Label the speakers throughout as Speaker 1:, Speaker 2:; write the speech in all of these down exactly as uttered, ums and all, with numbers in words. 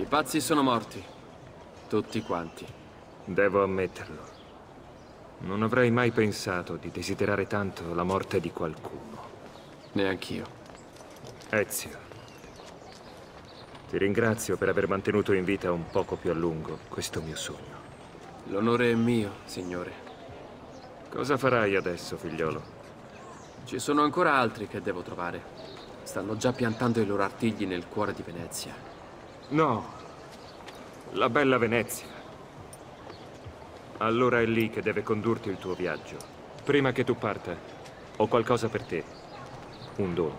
Speaker 1: I pazzi sono morti. Tutti quanti.
Speaker 2: Devo ammetterlo. Non avrei mai pensato di desiderare tanto la morte di qualcuno.
Speaker 1: Neanch'io.
Speaker 2: Ezio, ti ringrazio per aver mantenuto in vita un poco più a lungo questo mio sogno.
Speaker 1: L'onore è mio, signore.
Speaker 2: Cosa farai adesso, figliolo?
Speaker 1: Ci sono ancora altri che devo trovare. Stanno già piantando i loro artigli nel cuore di Venezia.
Speaker 2: No, la bella Venezia. Allora è lì che deve condurti il tuo viaggio. Prima che tu parta, ho qualcosa per te. Un dono.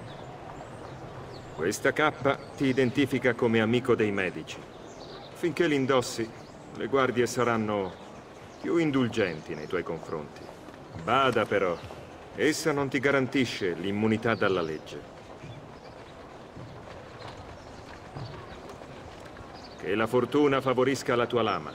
Speaker 2: Questa cappa ti identifica come amico dei medici. Finché l'indossi, le guardie saranno più indulgenti nei tuoi confronti. Bada però, essa non ti garantisce l'immunità dalla legge. Che la fortuna favorisca la tua lama.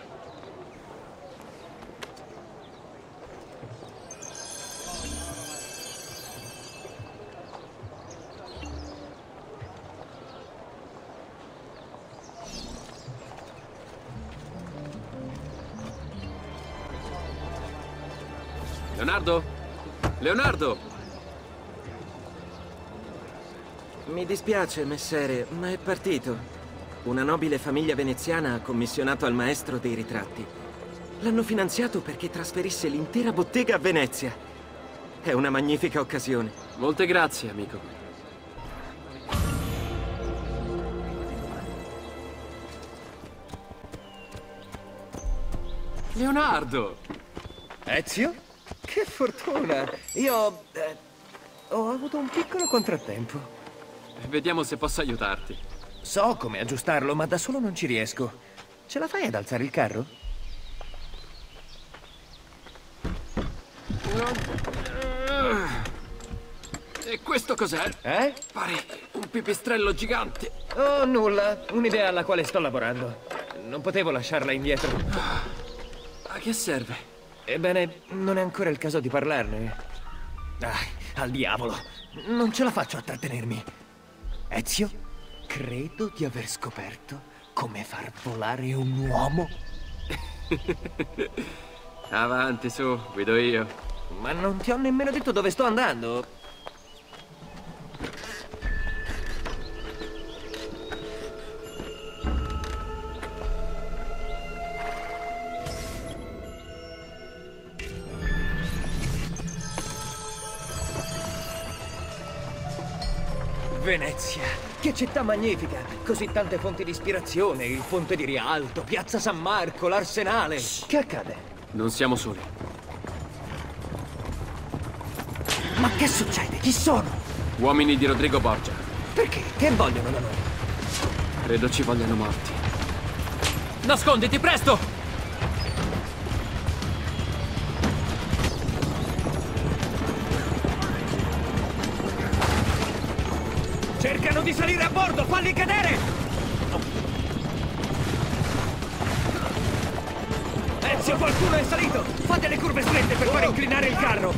Speaker 1: Leonardo? Leonardo!
Speaker 3: Mi dispiace, messere, ma è partito. Una nobile famiglia veneziana ha commissionato al maestro dei ritratti. L'hanno finanziato perché trasferisse l'intera bottega a Venezia. È una magnifica occasione.
Speaker 1: Molte grazie, amico. Leonardo!
Speaker 4: Ezio? Che fortuna! Io... Eh, ho avuto un piccolo contrattempo.
Speaker 1: Vediamo se posso aiutarti.
Speaker 4: So come aggiustarlo, ma da solo non ci riesco. Ce la fai ad alzare il carro?
Speaker 1: E questo cos'è?
Speaker 4: Eh?
Speaker 1: Pare un pipistrello gigante.
Speaker 4: Oh, nulla. Un'idea alla quale sto lavorando. Non potevo lasciarla indietro.
Speaker 1: A che serve?
Speaker 4: Ebbene, non è ancora il caso di parlarne. Dai, al diavolo. Non ce la faccio a trattenermi. Ezio? Credo di aver scoperto come far volare un uomo.
Speaker 1: Avanti, su, guido io.
Speaker 4: Ma non ti ho nemmeno detto dove sto andando. Venezia, che città magnifica! Così tante fonti di ispirazione, il Ponte di Rialto, Piazza San Marco, l'Arsenale. Che accade?
Speaker 1: Non siamo soli.
Speaker 4: Ma che succede? Chi sono?
Speaker 1: Uomini di Rodrigo Borgia.
Speaker 4: Perché? Che vogliono da noi?
Speaker 1: Credo ci vogliano morti. Nasconditi, presto!
Speaker 4: Cercano di salire a bordo, falli cadere! Ezio, qualcuno è salito! Fate le curve strette per far inclinare il carro!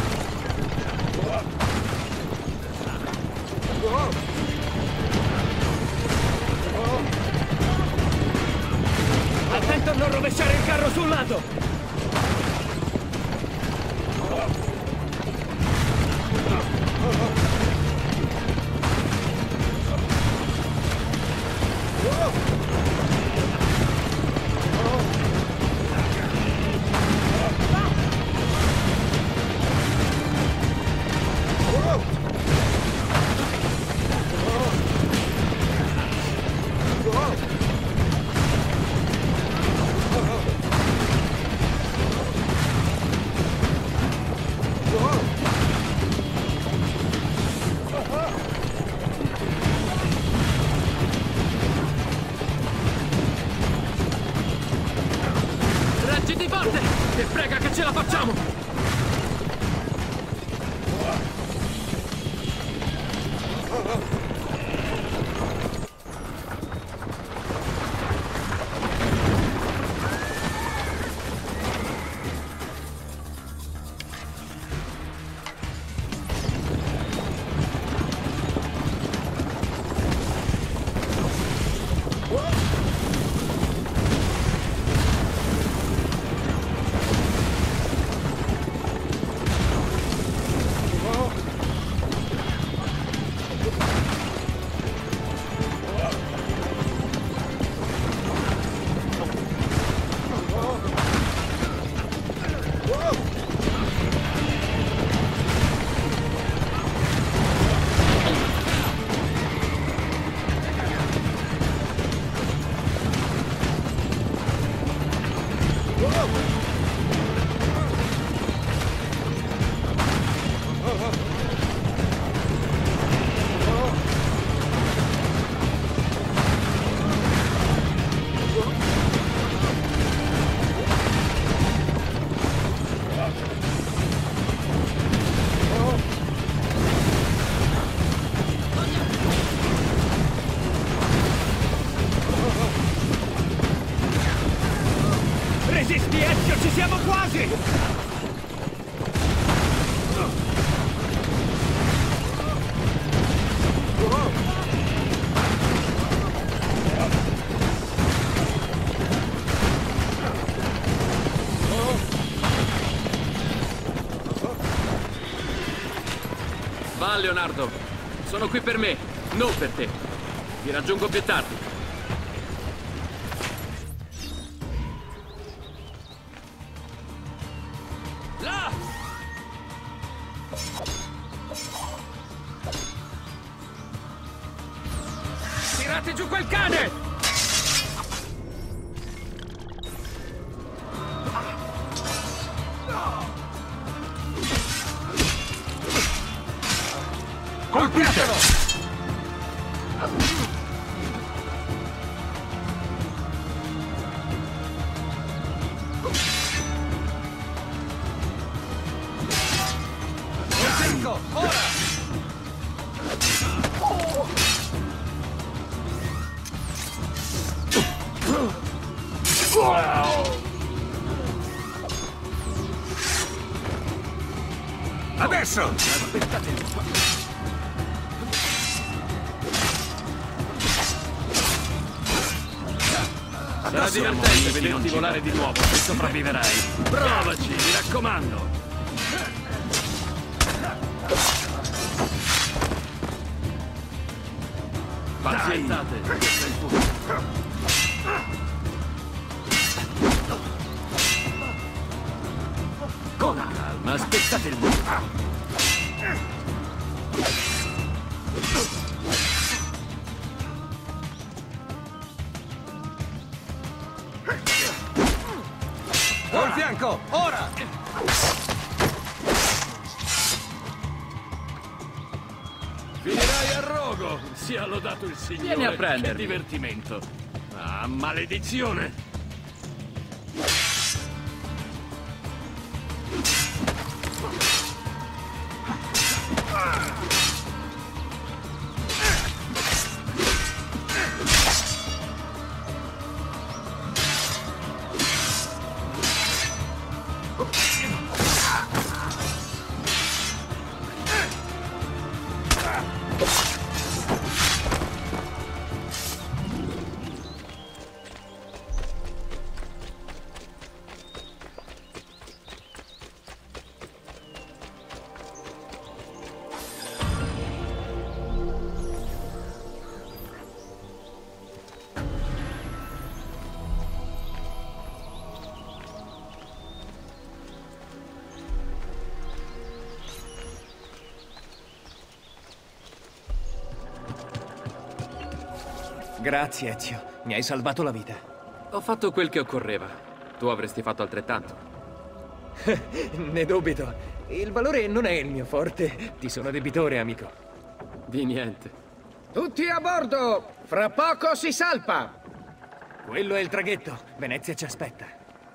Speaker 4: Attento a non rovesciare il carro sul lato!
Speaker 1: Reggiti forte! E prega che ce la facciamo!
Speaker 4: Whoa! Resisti, Ezio, ci siamo quasi!
Speaker 1: Va, Leonardo. Sono qui per me, non per te. Ti raggiungo più tardi. Là! Tirate giù quel cane!
Speaker 5: Colpitelo!
Speaker 4: Cinco, ora!
Speaker 5: Adesso!
Speaker 4: Aspettate!
Speaker 1: Sarà divertente vederti volare di nuovo, se sopravviverai. Provaci, mi raccomando. Pazientate, questo è il punto. Con calma, aspettate il momento.
Speaker 4: Col fianco, ora!
Speaker 6: Finirai a rogo, sia lodato il Signore.
Speaker 1: Vieni a prendermi.
Speaker 6: Che divertimento. Ah, maledizione!
Speaker 4: Grazie, Ezio. Mi hai salvato la vita.
Speaker 1: Ho fatto quel che occorreva. Tu avresti fatto altrettanto.
Speaker 4: Ne dubito. Il valore non è il mio forte. Ti sono debitore, amico.
Speaker 1: Di niente.
Speaker 7: Tutti a bordo! Fra poco si salpa!
Speaker 4: Quello è il traghetto. Venezia ci aspetta.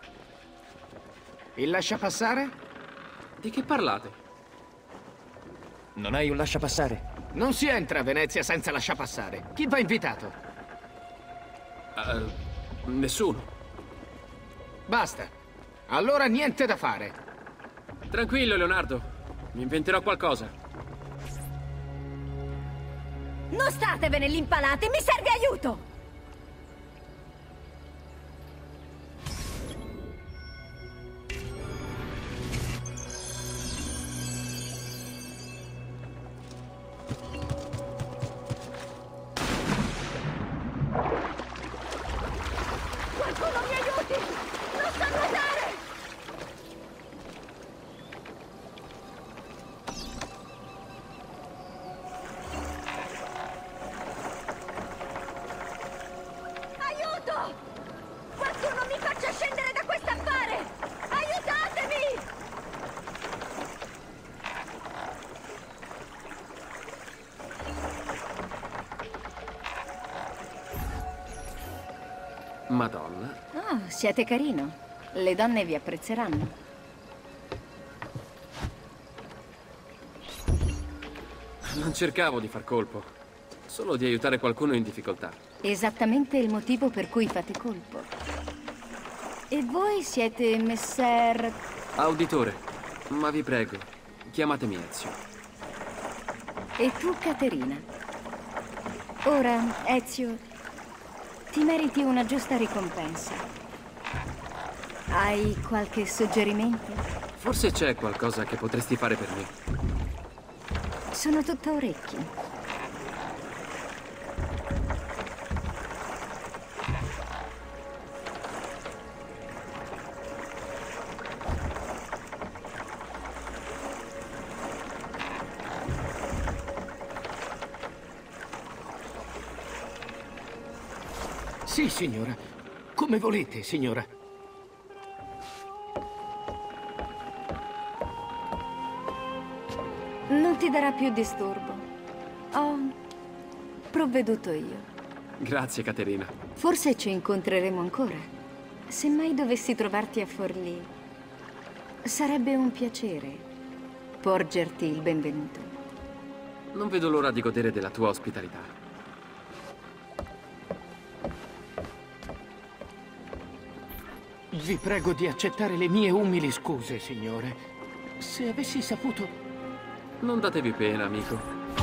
Speaker 7: Il lasciapassare?
Speaker 1: Di che parlate?
Speaker 4: Non hai un lasciapassare?
Speaker 7: Non si entra a Venezia senza lasciapassare. Chi va invitato?
Speaker 1: Uh, nessuno.
Speaker 7: Basta. Allora niente da fare.
Speaker 1: Tranquillo, Leonardo. Mi inventerò qualcosa.
Speaker 8: Non statevene lì impalati, mi serve aiuto! Qualcuno mi aiuti! Non so nuotare!
Speaker 1: Madonna.
Speaker 8: Oh, siete carino. Le donne vi apprezzeranno.
Speaker 1: Non cercavo di far colpo, solo di aiutare qualcuno in difficoltà.
Speaker 8: Esattamente il motivo per cui fate colpo. E voi siete messer...
Speaker 1: Auditore, ma vi prego, chiamatemi Ezio.
Speaker 8: E tu, Caterina. Ora, Ezio, ti meriti una giusta ricompensa. Hai qualche suggerimento?
Speaker 1: Forse c'è qualcosa che potresti fare per me.
Speaker 8: Sono tutta orecchi.
Speaker 7: Sì, signora. Come volete, signora.
Speaker 8: Non ti darà più disturbo. Ho provveduto io.
Speaker 1: Grazie, Caterina.
Speaker 8: Forse ci incontreremo ancora. Se mai dovessi trovarti a Forlì, sarebbe un piacere porgerti il benvenuto.
Speaker 1: Non vedo l'ora di godere della tua ospitalità.
Speaker 7: Vi prego di accettare le mie umili scuse, signore. Se avessi saputo...
Speaker 1: Non datevi pena, amico.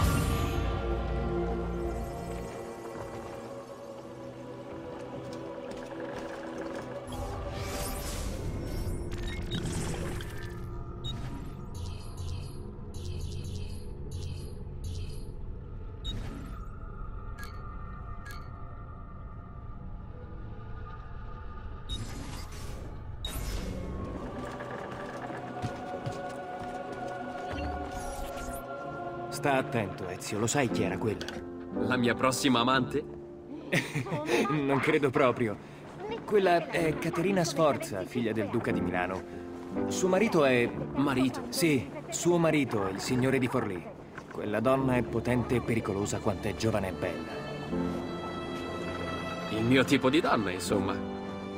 Speaker 4: Sta attento, Ezio, lo sai chi era quella?
Speaker 1: La mia prossima amante?
Speaker 4: Non credo proprio. Quella è Caterina Sforza, figlia del duca di Milano. Suo marito è...
Speaker 1: Marito?
Speaker 4: Sì, suo marito è il signore di Forlì. Quella donna è potente e pericolosa quanto è giovane e bella.
Speaker 1: Il mio tipo di donna, insomma.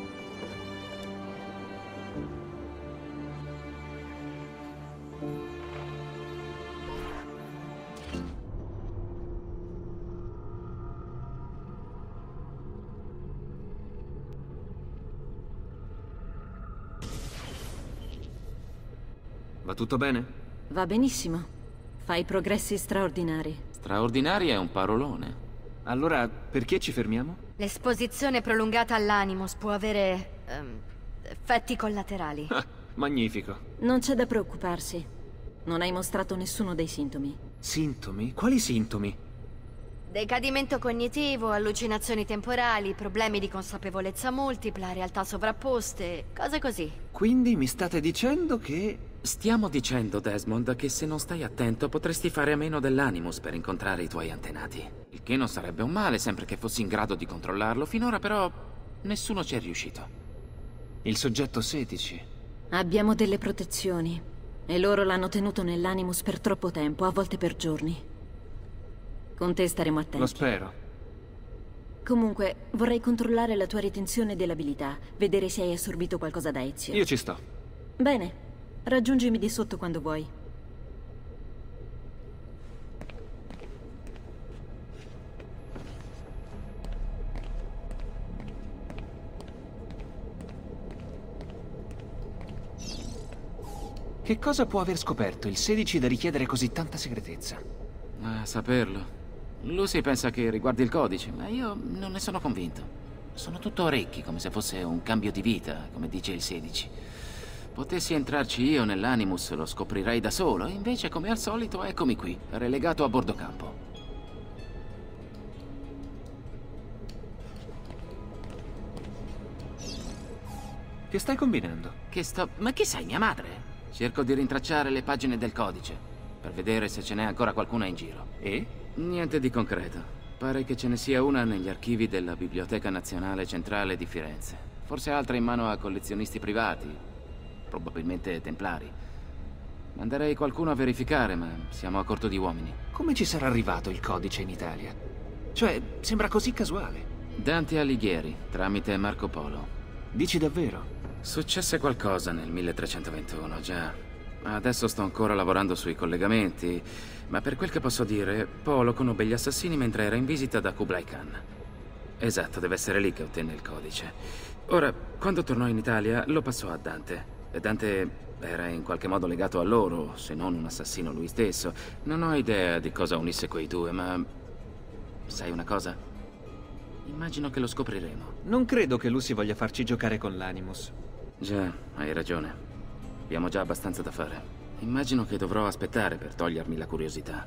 Speaker 1: Va tutto bene?
Speaker 5: Va benissimo. Fai progressi straordinari.
Speaker 9: Straordinari è un parolone.
Speaker 1: Allora, perché ci fermiamo?
Speaker 10: L'esposizione prolungata all'Animus può avere... ehm, effetti collaterali.
Speaker 1: Ah, magnifico.
Speaker 5: Non c'è da preoccuparsi. Non hai mostrato nessuno dei sintomi.
Speaker 1: Sintomi? Quali sintomi?
Speaker 10: Decadimento cognitivo, allucinazioni temporali, problemi di consapevolezza multipla, realtà sovrapposte, cose così.
Speaker 1: Quindi mi state dicendo che...
Speaker 9: Stiamo dicendo, Desmond, che se non stai attento potresti fare a meno dell'Animus per incontrare i tuoi antenati. Il che non sarebbe un male, sempre che fossi in grado di controllarlo. Finora però nessuno ci è riuscito.
Speaker 1: Il soggetto sedici.
Speaker 5: Abbiamo delle protezioni. E loro l'hanno tenuto nell'Animus per troppo tempo, a volte per giorni. Con te staremo attenti.
Speaker 1: Lo spero.
Speaker 5: Comunque, vorrei controllare la tua ritenzione dell'abilità, vedere se hai assorbito qualcosa da Ezio.
Speaker 1: Io ci sto.
Speaker 5: Bene. Raggiungimi di sotto quando vuoi.
Speaker 4: Che cosa può aver scoperto il sedici da richiedere così tanta segretezza?
Speaker 9: A saperlo. Lucy pensa che riguardi il codice, ma io non ne sono convinto. Sono tutto orecchi, come se fosse un cambio di vita, come dice il sedici. Potessi entrarci io nell'Animus, lo scoprirei da solo, invece come al solito eccomi qui, relegato a bordo campo.
Speaker 4: Che stai combinando?
Speaker 9: Che sto... Ma chi sei, mia madre? Cerco di rintracciare le pagine del codice, per vedere se ce n'è ancora qualcuna in giro.
Speaker 4: E?
Speaker 9: Niente di concreto. Pare che ce ne sia una negli archivi della Biblioteca Nazionale Centrale di Firenze. Forse altra in mano a collezionisti privati. Probabilmente templari. Manderei qualcuno a verificare, ma siamo a corto di uomini.
Speaker 4: Come ci sarà arrivato il codice in Italia? Cioè, sembra così casuale.
Speaker 9: Dante Alighieri, tramite Marco Polo.
Speaker 4: Dici davvero?
Speaker 9: Successe qualcosa nel milletrecentoventuno, già. Adesso sto ancora lavorando sui collegamenti, ma per quel che posso dire, Polo conobbe gli assassini mentre era in visita da Kublai Khan. Esatto, deve essere lì che ottenne il codice. Ora, quando tornò in Italia, lo passò a Dante. E Dante era in qualche modo legato a loro, se non un assassino lui stesso. Non ho idea di cosa unisse quei due, ma... sai una cosa? Immagino che lo scopriremo.
Speaker 4: Non credo che Lucy voglia farci giocare con l'Animus.
Speaker 9: Già, hai ragione. Abbiamo già abbastanza da fare. Immagino che dovrò aspettare per togliermi la curiosità.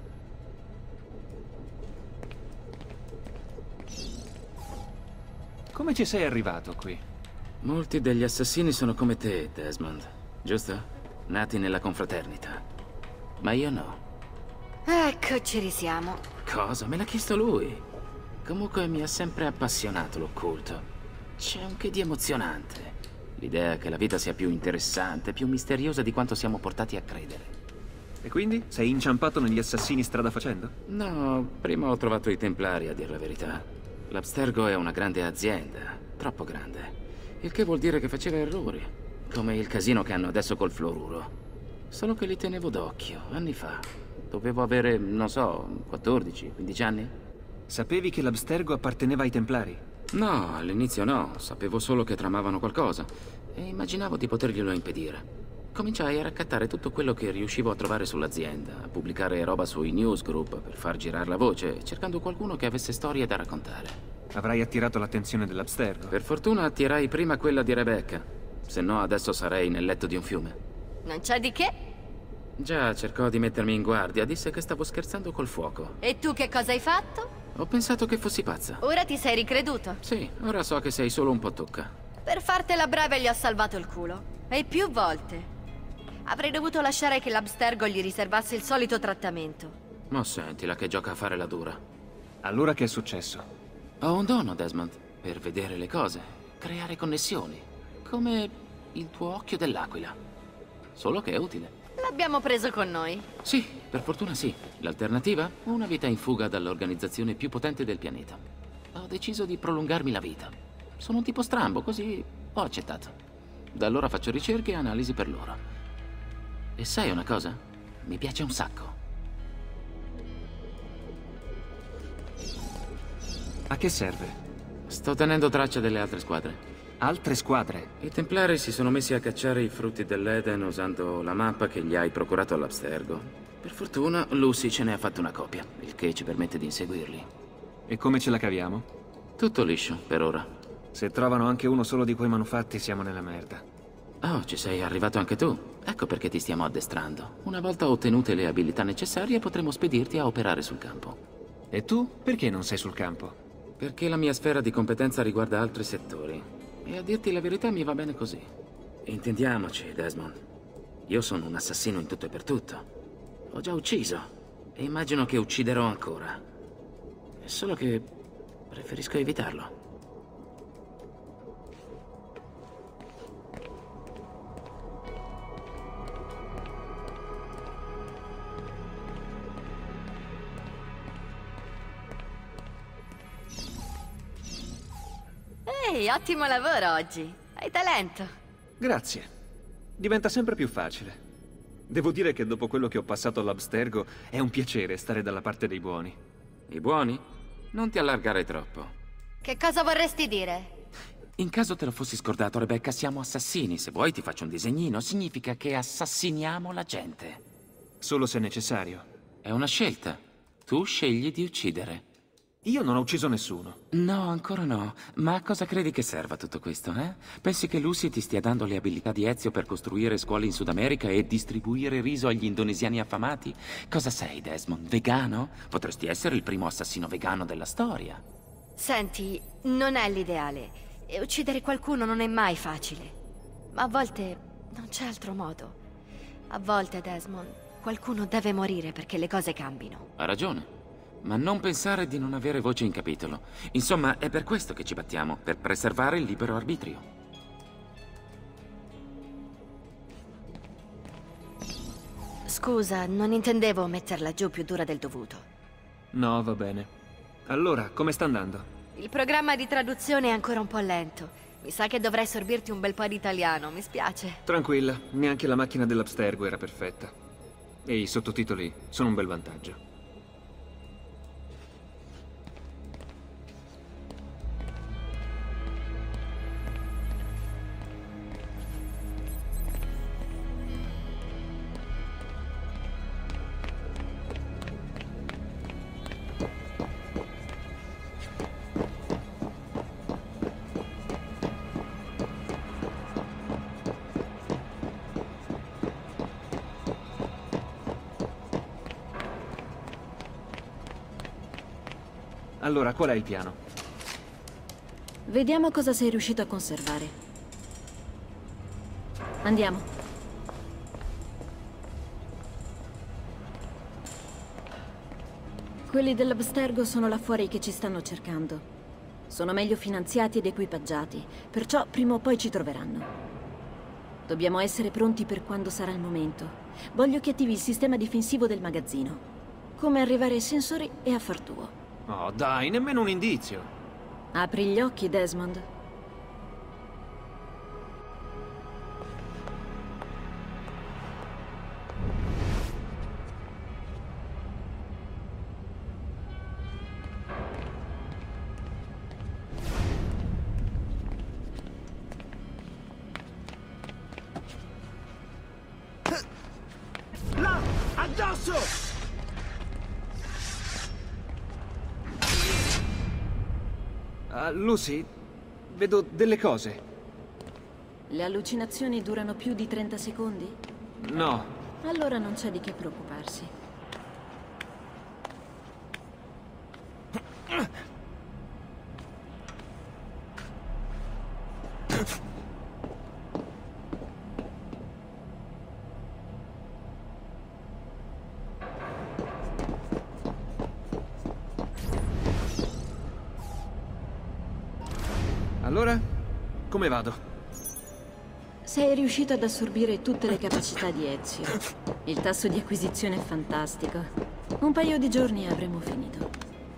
Speaker 4: Come ci sei arrivato qui?
Speaker 9: Molti degli assassini sono come te, Desmond. Giusto? Nati nella confraternita. Ma io no.
Speaker 10: Ecco, ci risiamo.
Speaker 9: Cosa? Me l'ha chiesto lui. Comunque mi ha sempre appassionato l'occulto. C'è un che di emozionante. L'idea che la vita sia più interessante, più misteriosa di quanto siamo portati a credere.
Speaker 4: E quindi? Sei inciampato negli assassini strada facendo?
Speaker 9: No, prima ho trovato i Templari, a dir la verità. L'Abstergo è una grande azienda, troppo grande. Il che vuol dire che faceva errori, come il casino che hanno adesso col fluoruro. Solo che li tenevo d'occhio, anni fa. Dovevo avere, non so, quattordici, quindici anni?
Speaker 4: Sapevi che l'Abstergo apparteneva ai Templari?
Speaker 9: No, all'inizio no. Sapevo solo che tramavano qualcosa e immaginavo di poterglielo impedire. Cominciai a raccattare tutto quello che riuscivo a trovare sull'azienda, a pubblicare roba sui newsgroup per far girare la voce, cercando qualcuno che avesse storie da raccontare.
Speaker 4: Avrai attirato l'attenzione dell'Abstergo?
Speaker 9: Per fortuna attirai prima quella di Rebecca. Se no adesso sarei nel letto di un fiume.
Speaker 10: Non c'è di che.
Speaker 9: Già, cercò di mettermi in guardia. Disse che stavo scherzando col fuoco.
Speaker 10: E tu che cosa hai fatto?
Speaker 9: Ho pensato che fossi pazza.
Speaker 10: Ora ti sei ricreduto?
Speaker 9: Sì, ora so che sei solo un po' tocca.
Speaker 10: Per fartela breve gli ho salvato il culo. E più volte. Avrei dovuto lasciare che l'Abstergo gli riservasse il solito trattamento.
Speaker 9: Ma sentila che gioca a fare la dura.
Speaker 4: Allora che è successo?
Speaker 9: Ho un dono, Desmond, per vedere le cose, creare connessioni. Come il tuo occhio dell'aquila. Solo che è utile.
Speaker 10: L'abbiamo preso con noi.
Speaker 9: Sì, per fortuna sì. L'alternativa? Una vita in fuga dall'organizzazione più potente del pianeta. Ho deciso di prolungarmi la vita. Sono un tipo strambo, così ho accettato. Da allora faccio ricerche e analisi per loro. E sai una cosa? Mi piace un sacco.
Speaker 4: A che serve?
Speaker 9: Sto tenendo traccia delle altre squadre.
Speaker 4: Altre squadre?
Speaker 9: I Templari si sono messi a cacciare i frutti dell'Eden usando la mappa che gli hai procurato all'Abstergo. Per fortuna, Lucy ce ne ha fatto una copia, il che ci permette di inseguirli.
Speaker 4: E come ce la caviamo?
Speaker 9: Tutto liscio, per ora.
Speaker 4: Se trovano anche uno solo di quei manufatti, siamo nella merda.
Speaker 9: Oh, ci sei arrivato anche tu. Ecco perché ti stiamo addestrando. Una volta ottenute le abilità necessarie, potremo spedirti a operare sul campo.
Speaker 4: E tu? Perché non sei sul campo?
Speaker 9: Perché la mia sfera di competenza riguarda altri settori. E a dirti la verità mi va bene così. Intendiamoci, Desmond. Io sono un assassino in tutto e per tutto. Ho già ucciso. E immagino che ucciderò ancora. È solo che preferisco evitarlo.
Speaker 10: Ehi, ottimo lavoro oggi. Hai talento.
Speaker 4: Grazie. Diventa sempre più facile. Devo dire che dopo quello che ho passato all'Abstergo è un piacere stare dalla parte dei buoni.
Speaker 9: I buoni? Non ti allargare troppo.
Speaker 10: Che cosa vorresti dire?
Speaker 9: In caso te lo fossi scordato, Rebecca, siamo assassini. Se vuoi ti faccio un disegnino. Significa che assassiniamo la gente.
Speaker 4: Solo se necessario.
Speaker 9: È una scelta. Tu scegli di uccidere.
Speaker 4: Io non ho ucciso nessuno.
Speaker 9: No, ancora no. Ma a cosa credi che serva tutto questo, eh? Pensi che Lucy ti stia dando le abilità di Ezio per costruire scuole in Sud America e distribuire riso agli indonesiani affamati? Cosa sei, Desmond? Vegano? Potresti essere il primo assassino vegano della storia.
Speaker 10: Senti, non è l'ideale. E uccidere qualcuno non è mai facile. Ma a volte non c'è altro modo. A volte, Desmond, qualcuno deve morire perché le cose cambino.
Speaker 9: Ha ragione. Ma non pensare di non avere voce in capitolo. Insomma, è per questo che ci battiamo, per preservare il libero arbitrio.
Speaker 10: Scusa, non intendevo metterla giù più dura del dovuto.
Speaker 4: No, va bene. Allora, come sta andando?
Speaker 10: Il programma di traduzione è ancora un po' lento. Mi sa che dovrei sorbirti un bel po' di italiano, mi spiace.
Speaker 4: Tranquilla, neanche la macchina dell'Abstergo era perfetta. E i sottotitoli sono un bel vantaggio. Allora, qual è il piano?
Speaker 5: Vediamo cosa sei riuscito a conservare. Andiamo. Quelli dell'Abstergo sono là fuori che ci stanno cercando. Sono meglio finanziati ed equipaggiati, perciò prima o poi ci troveranno. Dobbiamo essere pronti per quando sarà il momento. Voglio che attivi il sistema difensivo del magazzino. Come arrivare ai sensori e a far tuo.
Speaker 4: Oh, dai, nemmeno un indizio.
Speaker 5: Apri gli occhi, Desmond.
Speaker 7: Là! Addosso!
Speaker 4: Uh, Lucy, vedo delle cose.
Speaker 5: Le allucinazioni durano più di trenta secondi?
Speaker 4: No.
Speaker 5: Allora non c'è di che preoccuparsi.
Speaker 4: Allora, come vado?
Speaker 5: Sei riuscito ad assorbire tutte le capacità di Ezio. Il tasso di acquisizione è fantastico. Un paio di giorni e avremo finito.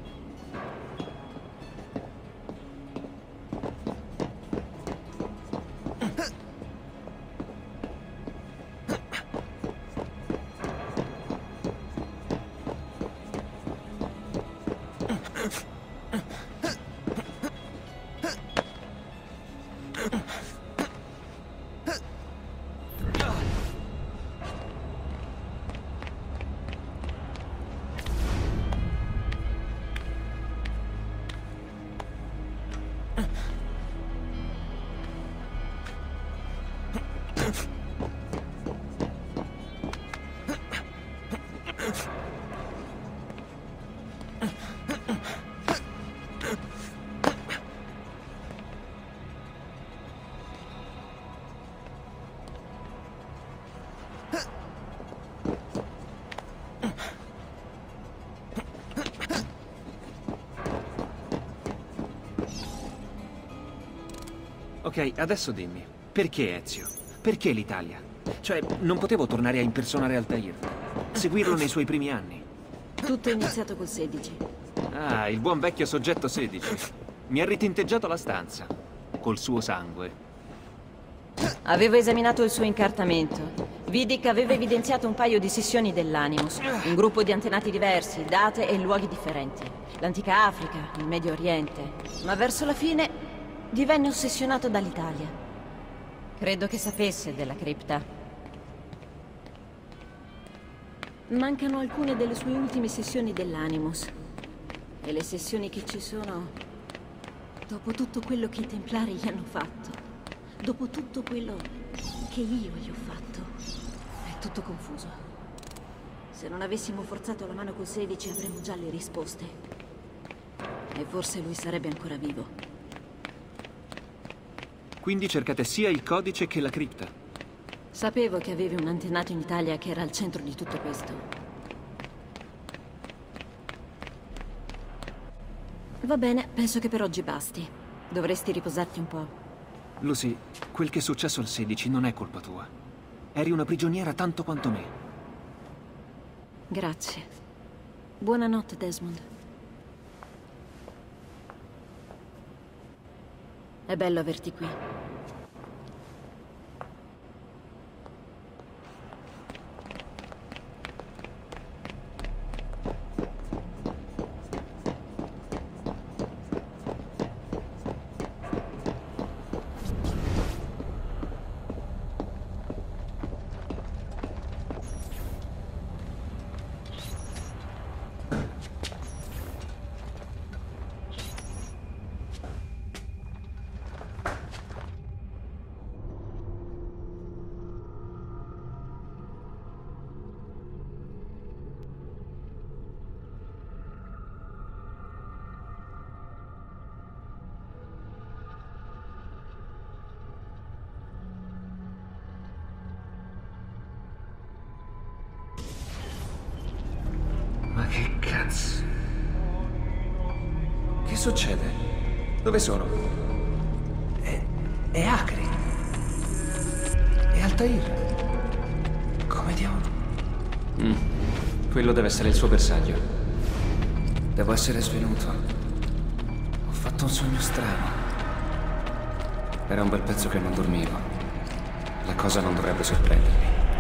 Speaker 4: Ok, adesso dimmi, perché Ezio? Perché l'Italia? Cioè, non potevo tornare a impersonare Altair, seguirlo nei suoi primi anni.
Speaker 5: Tutto è iniziato col sedici.
Speaker 4: Ah, il buon vecchio soggetto sedici. Mi ha ritinteggiato la stanza, col suo sangue.
Speaker 5: Avevo esaminato il suo incartamento. Vidi che aveva evidenziato un paio di sessioni dell'Animus. Un gruppo di antenati diversi, date e luoghi differenti. L'antica Africa, il Medio Oriente. Ma verso la fine divenne ossessionato dall'Italia. Credo che sapesse della cripta. Mancano alcune delle sue ultime sessioni dell'Animus. E le sessioni che ci sono, dopo tutto quello che i Templari gli hanno fatto, dopo tutto quello che io gli ho fatto, è tutto confuso. Se non avessimo forzato la mano col sedici avremmo già le risposte. E forse lui sarebbe ancora vivo.
Speaker 4: Quindi cercate sia il codice che la cripta.
Speaker 5: Sapevo che avevi un antenato in Italia che era al centro di tutto questo. Va bene, penso che per oggi basti. Dovresti riposarti un po'.
Speaker 4: Lucy, quel che è successo al sedici non è colpa tua. Eri una prigioniera tanto quanto me.
Speaker 5: Grazie. Buonanotte, Desmond. È bello averti qui.
Speaker 4: Ma che cazzo? Che succede? Dove sono? È... è Akri. È Altair. Come diavolo? Mm. Quello deve essere il suo bersaglio. Devo essere svenuto. Ho fatto un sogno strano. Era un bel pezzo che non dormivo. La cosa non dovrebbe sorprendermi.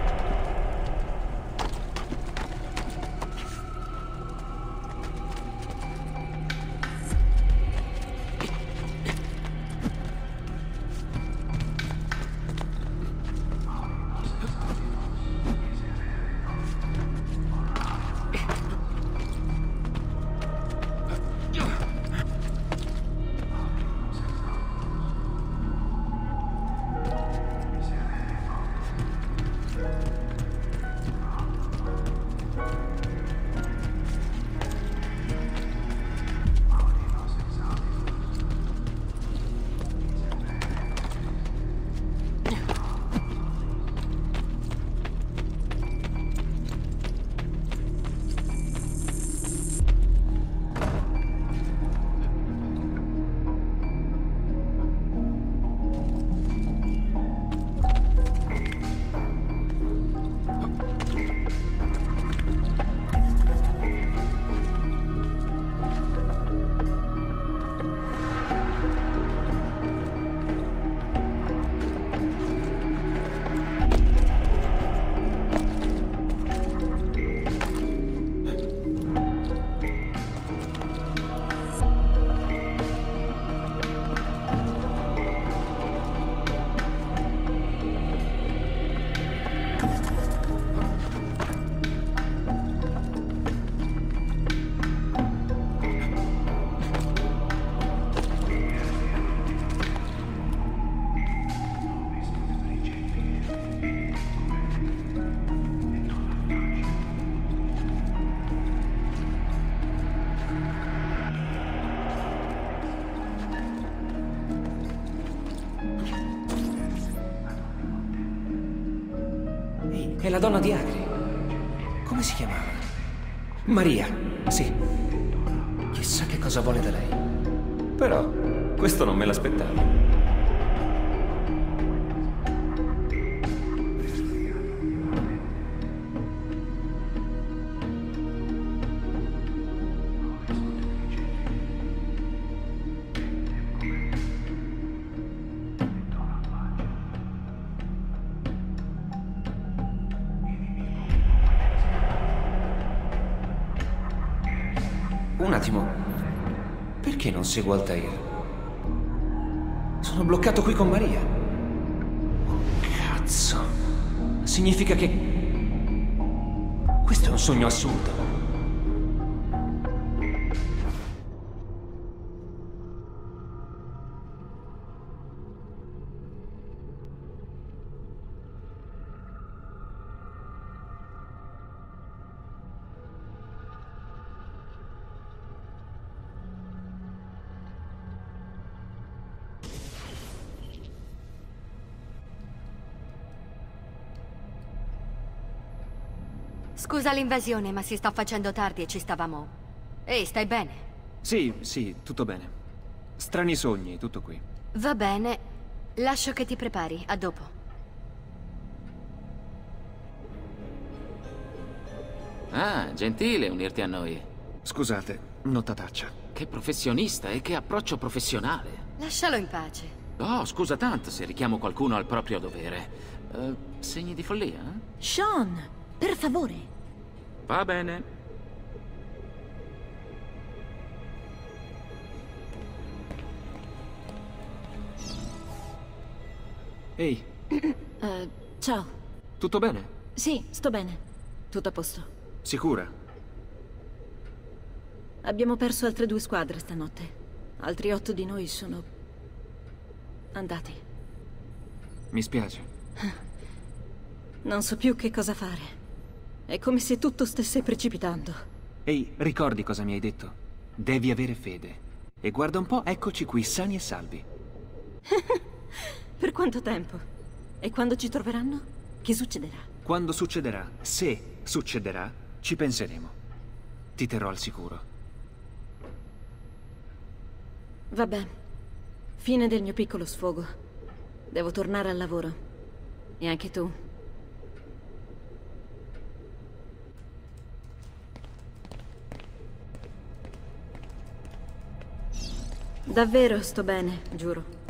Speaker 4: È la donna di Akri. Come si chiamava? Maria, sì. Chissà che cosa vuole da lei. Però, questo non me l'aspettavo. Un attimo, perché non seguo Altair? Sono bloccato qui con Maria. Oh, cazzo. Significa che... questo è un sogno assurdo.
Speaker 10: Scusa l'invasione, ma si sta facendo tardi e ci stavamo... Ehi, stai bene?
Speaker 4: Sì, sì, tutto bene. Strani sogni, tutto qui.
Speaker 10: Va bene. Lascio che ti prepari. A dopo.
Speaker 9: Ah, gentile unirti a noi.
Speaker 4: Scusate, notataccia.
Speaker 9: Che professionista e che approccio professionale.
Speaker 10: Lascialo in pace.
Speaker 9: Oh, scusa tanto se richiamo qualcuno al proprio dovere. Uh, segni di follia? Eh?
Speaker 5: Sean, per favore.
Speaker 9: Va bene.
Speaker 4: Ehi.
Speaker 5: Uh, ciao.
Speaker 4: Tutto bene?
Speaker 5: Sì, sto bene. Tutto a posto.
Speaker 4: Sicura?
Speaker 5: Abbiamo perso altre due squadre stanotte. Altri otto di noi sono andati.
Speaker 4: Mi spiace.
Speaker 5: Non so più che cosa fare. È come se tutto stesse precipitando.
Speaker 4: Ehi, ricordi cosa mi hai detto? Devi avere fede. E guarda un po', eccoci qui, sani e salvi.
Speaker 5: Per quanto tempo? E quando ci troveranno? Che succederà?
Speaker 4: Quando succederà, se succederà, ci penseremo. Ti terrò al sicuro.
Speaker 5: Vabbè. Fine del mio piccolo sfogo. Devo tornare al lavoro. E anche tu. Davvero sto bene, giuro.